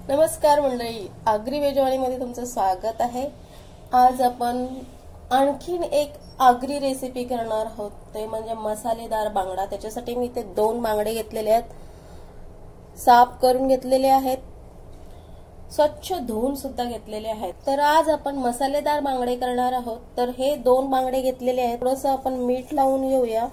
नमस्कार मंडळी, आगरी वेजवाणीमध्ये तुमचं स्वागत आहे। आज आपण आणखीन एक आगरी रेसिपी करणार आहोत, ते म्हणजे मसालेदार बांगडा। त्याच्यासाठी मी ते 2 बांगडे घेतलेले आहेत, साफ करून घेतलेले आहेत, स्वच्छ धुवून सुद्धा घेतलेले आहेत। तर आज आपण मसालेदार बांगडे करणार आहोत। तर हे 2 बांगडे घेतलेले आहेत, थोडंसं आपण मीठ लावून घेऊया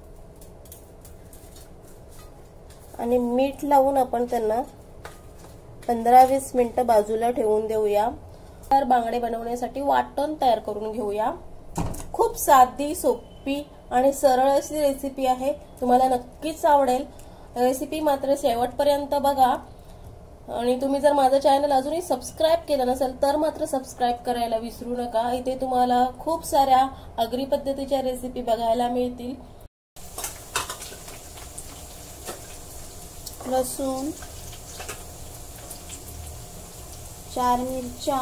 आणि मीठ लावून आपण त्यांना 15-20 मिनिटं बाजूला ठेवून देऊया। तर बांगडे बनवण्यासाठी वाटण तयार करून घेऊया। खूप साधी, सोपी आणि सरळ अशी रेसिपी आहे, तुम्हाला नक्कीच आवडेल। रेसिपी मात्र शेवटपर्यंत बघा आणि तुम्ही जर माझं चॅनल अजूनही सबस्क्राइब केलं नसेल तर मात्र सबस्क्राइब करायला विसरू नका। इथे तुम्हाला खूप साऱ्या आगरी पद्धतीच्या रेसिपी बघायला मिळतील। लसूण, 4 मिरच्या,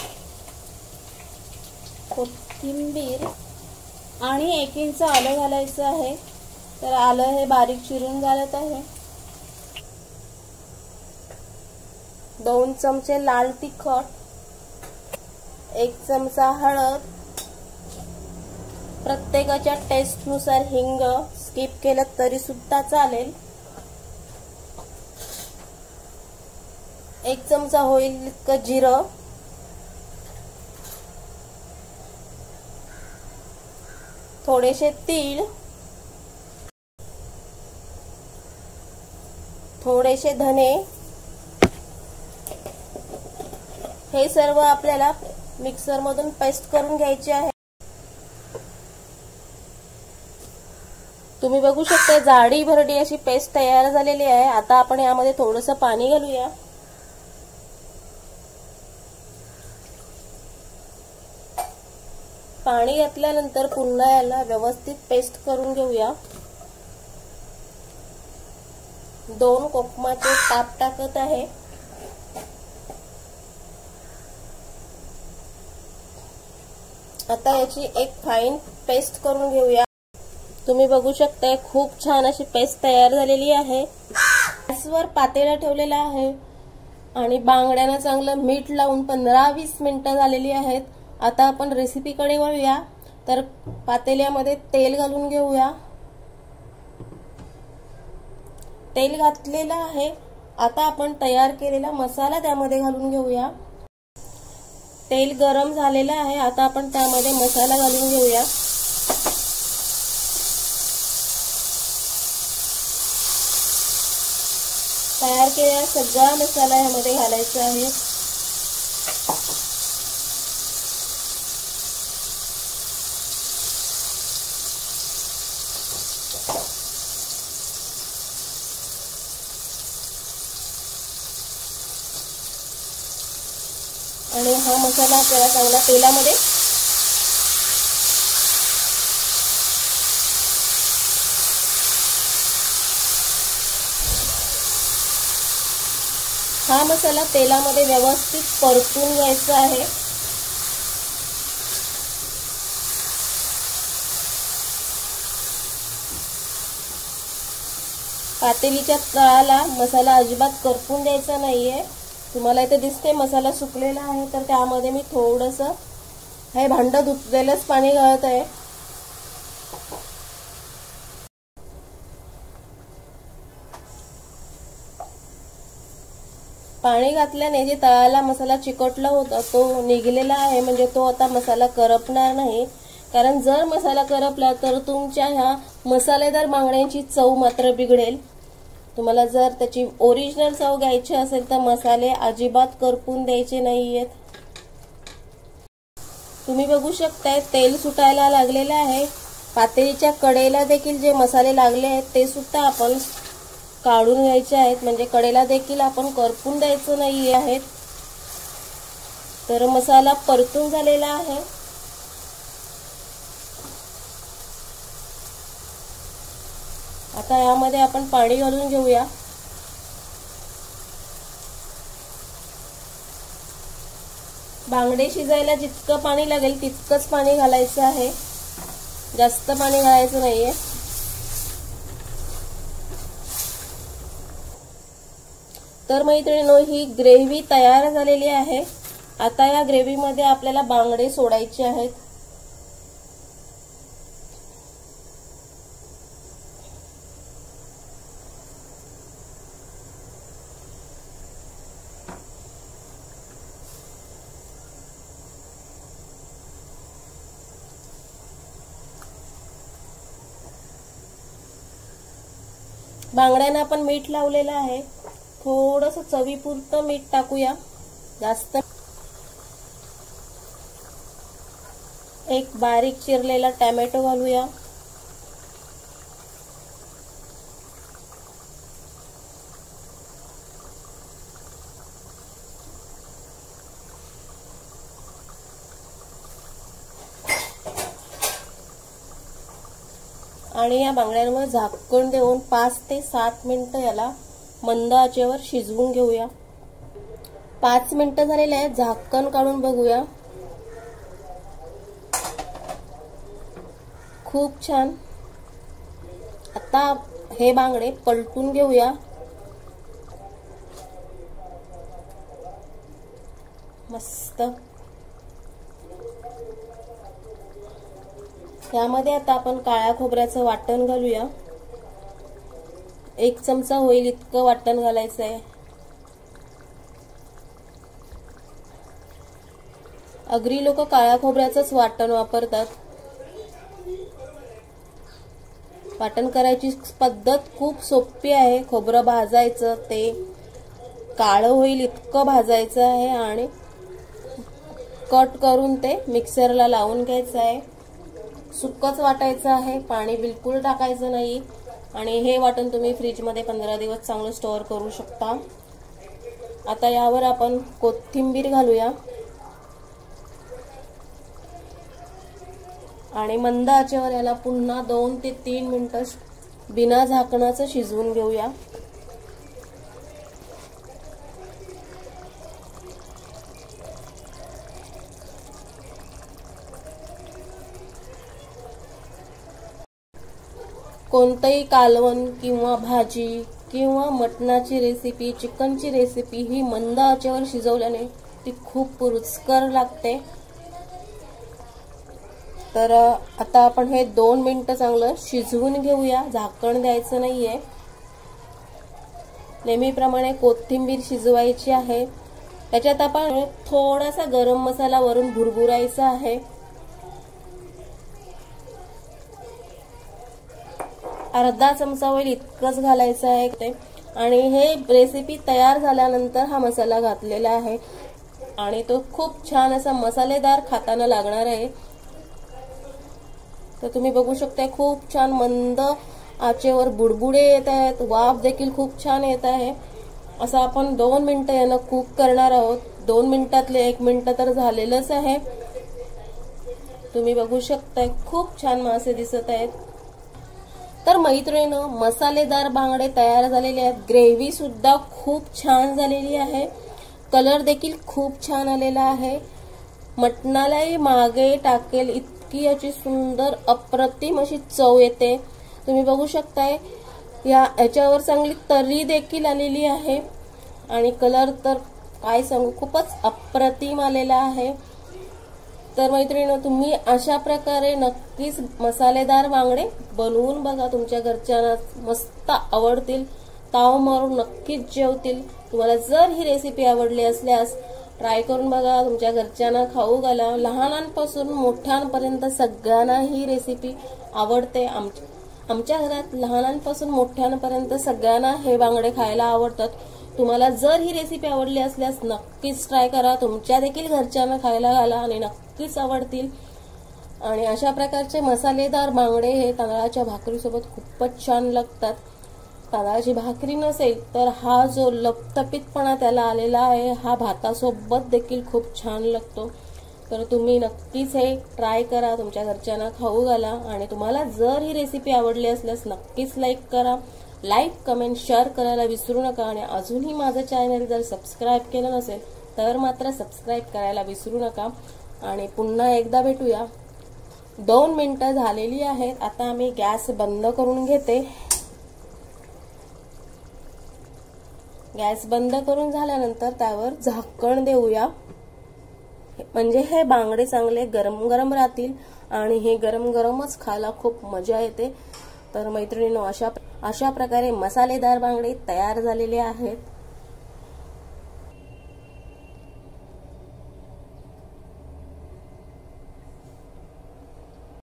कोथिंबीर आणि 1 इंच आलं घालायचं आहे। तर आलं हे बारीक चिरून घालत आहे। 2 चमचे लाल तिखट, 1 चमचा हळद, प्रत्येकाच्या टेस्टनुसार हिंग, स्किप केलं तरी सुद्धा चालेल। 1 चमचा होईल इतकं जिरं, थोडेसे तीळ, थोडेसे धने। हे सर्व आपल्याला मिक्सर मधून पेस्ट करून घ्यायचे आहे। तुम्ही बघू शकता जाडी भरडी अशी पेस्ट तयार झालेली आहे। आता आपण यामध्ये थोडंसं पाणी घालूया। पाणी घातल्यानंतर पुन्हा याला व्यवस्थित पेस्ट करून घेऊया। 2 कोकमाचे काप टाकत आहे। आता याची एक फाईन पेस्ट करून घेऊया। तुम्ही बघू शकता खूप छान अशी पेस्ट तयार झालेली आहे। गॅसवर पातेला ठेवलेला आहे आणि बांगड्यांना चांगलं मीठ लावून 15-20 मिनिटं झालेली आहेत। आता आपण रेसिपीकडे वळूया। तर पातेल्यामध्ये तेल घालून घेऊया। तेल घातलेलं आहे। आता आपण तयार केलेला मसाला त्यामध्ये घालून घेऊया। तेल गरम झालेलं आहे। आता आपण त्यामध्ये मसाला घालून घेऊया। तयार केलेला सगळा मसाला यामध्ये घालायचा आहे। आणि हा मसाला आपल्याला चांगला तेलामध्ये तेलामध्ये व्यवस्थित परतून घ्यायचा आहे। पातेलीच्या तळाला मसाला अजिबात करपून द्यायचा नाहीये। तुम्हाला इथे दिसते मसाला सुकलेला आहे, तर त्यामध्ये मी थोडंसं हे भांड धुतलेलंच पाणी घालत आहे। पाणी घातल्याने जे तळाला मसाला चिकटला होता तो निघलेला आहे, म्हणजे तो आता मसाला करपणार नाही। कारण जर मसाला करपला तर तुमच्या ह्या मसालेदार बांगड्यांची चव मात्र बिघडेल। तुम्हाला जर त्याची ओरिजिनल चव घ्यायची असेल तर मसाले अजिबात करपून द्यायचे नाहीयेत। तुम्ही बघू शकताय तेल सुटायला लागलेलं आहे। पातेलीच्या कडेला देखील जे मसाले लागले आहेत ते सुद्धा आपण काढून घ्यायचे आहेत, म्हणजे कडेला देखील आपण करपून द्यायचं नाही आहे। तर मसाला परतून झालेला आहे। आता यामध्ये आपण पाणी घालून घेऊया। बांगडे शिजायला जितकं पाणी लागेल तितकंच पाणी घालायचं आहे, जास्त पाणी घालायचं नाहीये। तर मैत्रिणींनो, ही ग्रेव्ही तयार झालेली आहे. आता या ग्रेव्हीमध्ये आपल्याला बांगडे सोडायचे आहेत. बांगड्यांना आपण मीठ लावलेलं आहे. थोडंसं चवीपुरतं मीठ टाकूया, जास्त. एक बारीक चिरलेला टोमॅटो घालूया. आणि या बांगड्यांवर झाकण देऊन 5 ते 7 मिनिटं याला मंद आचेवर शिजवून घेऊया. 5 मिनिटं झालेले आहेत. झाकण काढून बघूया. खूप छान. आता हे बांगडे पलटून घेऊया. मस्त. यामध्ये आता आपण काळ्या खोबऱ्याचं वाटण घालूया. 1 चमचा होईल इतकं वाटण घालायचं आहे. अगरी लोक काळ्या खोबऱ्याचंच वाटण वापरतात. वाटण करायची पद्धत खूप सोपी आहे. खोबरं भाजायचं, ते काळं होईल इतकं भाजायचं आहे आणि कट करून ते मिक्सरला लावून घ्यायचं आहे. सुक्कच वाटायचं आहे, पाणी बिलकुल टाकायचं नाही. आणि हे वाटण तुम्ही फ्रीजमध्ये 15 दिवस चांगलं स्टोअर करू शकता. आता यावर आपण कोथिंबीर घालूया आणि मंद आचेवर याला पुन्हा 2 ते 3 मिनिटं बिना झाकणाचं शिजवून घेऊया. कोणतंही कालवण किंवा भाजी किंवा मटणाची रेसिपी, चिकनची रेसिपी ही मंद आचेवर शिजवल्याने ती खूप रुचकर लागते. तर आता आपण हे 2 मिनिटं चांगलं शिजवून घेऊया. झाकण द्यायचं नाहीये. नेहमीप्रमाणे कोथिंबीर शिजवायची आहे. त्याच्यात आपण थोडासा गरम मसाला वरून भुरभुरायचा आहे. अर्धा चमचा होईल इतकंच घालायचं आहे. आणि हे रेसिपी तयार झाल्यानंतर हा मसाला घातलेला आहे आणि तो खूप छान असा मसालेदार खाताना लागणार आहे. तर तुम्ही बघू शकता खूप छान मंद आचेवर बुडबुडे येत आहेत. वाफ देखील खूप छान येत आहे. असं आपण 2 मिनिटं याला कुक करणार आहोत. 2 मिनिटातले 1 मिनिट तर झालेलंच आहे. तुम्ही बघू शकता खूप छान मासे दिसत आहेत. तर मैत्रिणींनो, मसालेदार बांगडे तयार झालेले आहेत. ग्रेव्ही सुद्धा खूप छान झालेली आहे. कलर देखील खूप छान आलेला आहे. मटणालाही मागे टाकेल इतकी याची सुंदर अप्रतिम अशी चव येते. तुम्ही बघू शकताय याच्यावर चांगली तर्री देखील आलेली आहे आणि कलर तर काय सांगू, खूपच अप्रतिम आलेला आहे. तर मैत्रिणींनो, तुम्ही अशा प्रकारे नक्कीच मसालेदार बांगडे बनवून बघा. तुमच्या घरच्यांना मस्त आवडतील. ताव मारून नक्कीच जेवतील. तुम्हाला जर ही रेसिपी आवडली असल्यास ट्राय करून बघा. तुमच्या घरच्यांना खाऊ घाला. लहानांपासून मोठ्यांपर्यंत सगळ्यांना ही रेसिपी आवडते. आमच्या घरात लहानांपासून मोठ्यांपर्यंत सगळ्यांना हे बांगडे खायला आवडतात. तुम्हाला जर ही रेसिपी आवडली असल्यास नक्कीच ट्राय करा. तुमच्या देखील घरच्यांना खायला घाला आणि नक्कीच आवडतील. आणि अशा प्रकारचे मसालेदार बांगडे हे तांदळाच्या भाकरीसोबत खूपच छान लागतात. तांदळाची भाकरी नसेल तर हा जो लपतपीतपणा त्याला आलेला आहे हा भातासोबत देखील खूप छान लागतो. तर तुम्ही नक्कीच हे ट्राय करा. तुमच्या घरच्यांना खाऊ घाला. आणि तुम्हाला जर ही रेसिपी आवडली असल्यास नक्कीच लाईक करा. लाईक, कमेंट, शेअर करायला विसरू नका. आणि अजूनही माझं चॅनल जर सबस्क्राईब केलं नसेल तर मात्र सबस्क्राईब करायला विसरू नका. आणि पुन्हा एकदा भेटूया. 2 मिनिटं झालेली आहेत. आता मी गॅस बंद करून घेते. गॅस बंद करून झाल्यानंतर त्यावर झाकण देऊया, म्हणजे हे बांगडे चांगले गरम गरम राहतील आणि हे गरम गरमच खायला खूप मजा येते. तर मैत्रिणींनो, अशा प्रकारे मसालेदार बांगडे तयार झालेले आहेत.